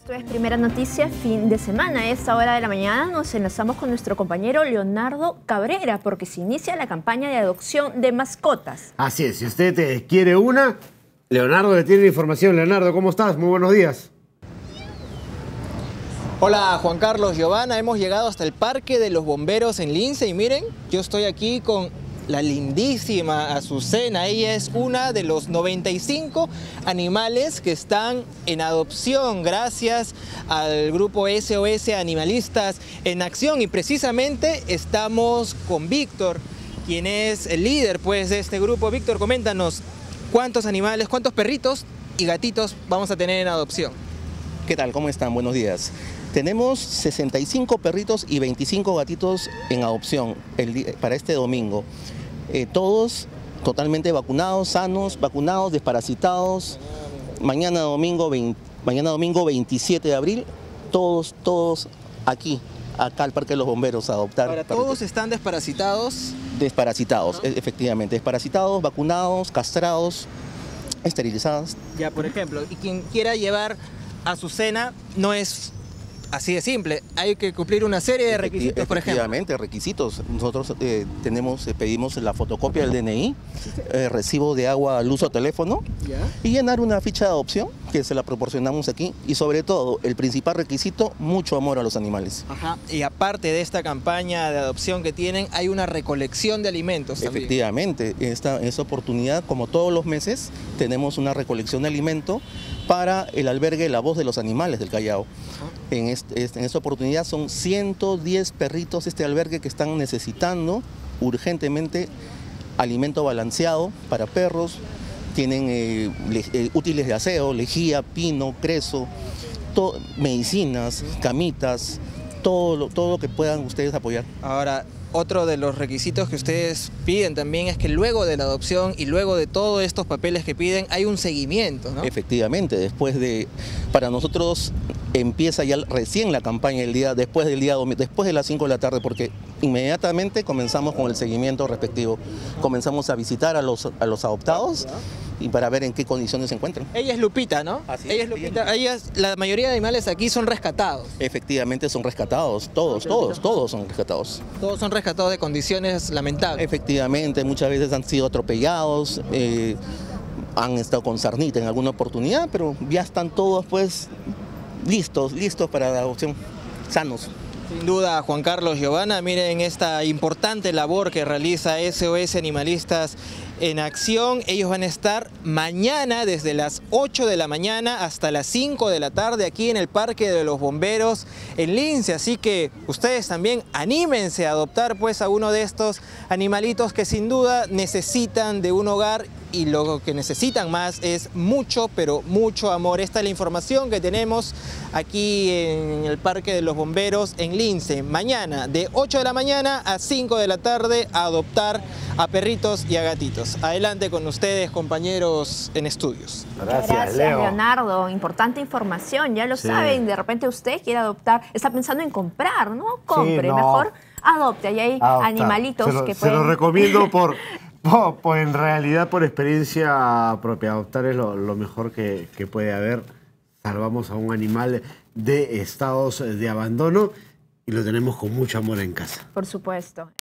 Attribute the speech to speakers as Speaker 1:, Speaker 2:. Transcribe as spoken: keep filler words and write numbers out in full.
Speaker 1: Esto es Primera Noticia, fin de semana. A esta hora de la mañana nos enlazamos con nuestro compañero Leonardo Cabrera porque se inicia la campaña de adopción de mascotas.
Speaker 2: Así es, si usted eh, quiere una, Leonardo le tiene la información. Leonardo, ¿cómo estás? Muy buenos días.
Speaker 3: Hola Juan Carlos, Giovanna, hemos llegado hasta el Parque de los Bomberos en Lince y miren, yo estoy aquí con la lindísima Azucena. Ella es una de los noventa y cinco animales que están en adopción gracias al grupo S O S Animalistas en Acción, y precisamente estamos con Víctor, quien es el líder pues de este grupo. Víctor, coméntanos cuántos animales, cuántos perritos y gatitos vamos a tener en adopción.
Speaker 4: ¿Qué tal? ¿Cómo están? Buenos días. Tenemos sesenta y cinco perritos y veinticinco gatitos en adopción el día, para este domingo. Eh, todos totalmente vacunados, sanos, vacunados, desparasitados. Mañana domingo, veinte, mañana domingo veintisiete de abril, todos, todos aquí, acá al Parque de los Bomberos a adoptar.
Speaker 3: Ahora, ¿todos están desparasitados?
Speaker 4: Desparasitados, ¿no? Efectivamente, desparasitados, vacunados, castrados, esterilizados.
Speaker 3: Ya, por ejemplo, y quien quiera llevar a Azucena no es así de simple, hay que cumplir una serie de requisitos, por ejemplo.
Speaker 4: Efectivamente, requisitos. Nosotros eh, tenemos, eh, pedimos la fotocopia del D N I, eh, recibo de agua, luz o teléfono, ¿ya? Y llenar una ficha de adopción que se la proporcionamos aquí, y sobre todo, el principal requisito, mucho amor a los animales.
Speaker 3: Ajá. Y aparte de esta campaña de adopción que tienen, hay una recolección de alimentos también.
Speaker 4: Efectivamente, esta, en esta oportunidad, como todos los meses, tenemos una recolección de alimento para el albergue La Voz de los Animales del Callao. En, este, en esta oportunidad son ciento diez perritos este albergue que están necesitando urgentemente alimento balanceado para perros. Tienen eh, le, eh, útiles de aseo, lejía, pino, creso, to, medicinas, camitas, todo lo, todo lo que puedan ustedes apoyar.
Speaker 3: Ahora, otro de los requisitos que ustedes piden también es que luego de la adopción y luego de todos estos papeles que piden, hay un seguimiento, ¿no?
Speaker 4: Efectivamente, después de, para nosotros empieza ya recién la campaña el día, después del día, después de las cinco de la tarde, porque inmediatamente comenzamos con el seguimiento respectivo. Comenzamos a visitar a los, a los adoptados y para ver en qué condiciones se encuentran.
Speaker 3: Ella es Lupita, ¿no?
Speaker 4: Así
Speaker 3: ella es Lupita. Ellas, la mayoría de animales aquí son rescatados.
Speaker 4: Efectivamente son rescatados, todos, todos, todos son rescatados.
Speaker 3: Todos son rescatados de condiciones lamentables.
Speaker 4: Efectivamente, muchas veces han sido atropellados, eh, han estado con sarnita en alguna oportunidad, pero ya están todos pues listos, listos para la adopción, sanos.
Speaker 3: Sin duda, Juan Carlos, Giovanna, miren esta importante labor que realiza S O S Animalistas en Acción. Ellos van a estar mañana desde las ocho de la mañana hasta las cinco de la tarde aquí en el Parque de los Bomberos en Lince. Así que ustedes también anímense a adoptar pues a uno de estos animalitos que sin duda necesitan de un hogar, y lo que necesitan más es mucho, pero mucho amor. Esta es la información que tenemos aquí en el Parque de los Bomberos en Lince. Mañana de ocho de la mañana a cinco de la tarde a adoptar a perritos y a gatitos. Adelante con ustedes, compañeros en estudios.
Speaker 2: Gracias,
Speaker 1: Gracias,
Speaker 2: Leo.
Speaker 1: Leonardo. Importante información, ya lo
Speaker 2: Sí.
Speaker 1: saben. De repente usted quiere adoptar, está pensando en comprar, no compre,
Speaker 2: Sí, no.
Speaker 1: mejor adopte. Ahí hay
Speaker 2: Adoptar.
Speaker 1: animalitos
Speaker 2: se lo,
Speaker 1: que
Speaker 2: se
Speaker 1: pueden...
Speaker 2: lo recomiendo por, por, por, en realidad, por experiencia propia. Adoptar es lo, lo mejor que, que puede haber. Salvamos a un animal de estados de abandono y lo tenemos con mucho amor en casa.
Speaker 1: Por supuesto.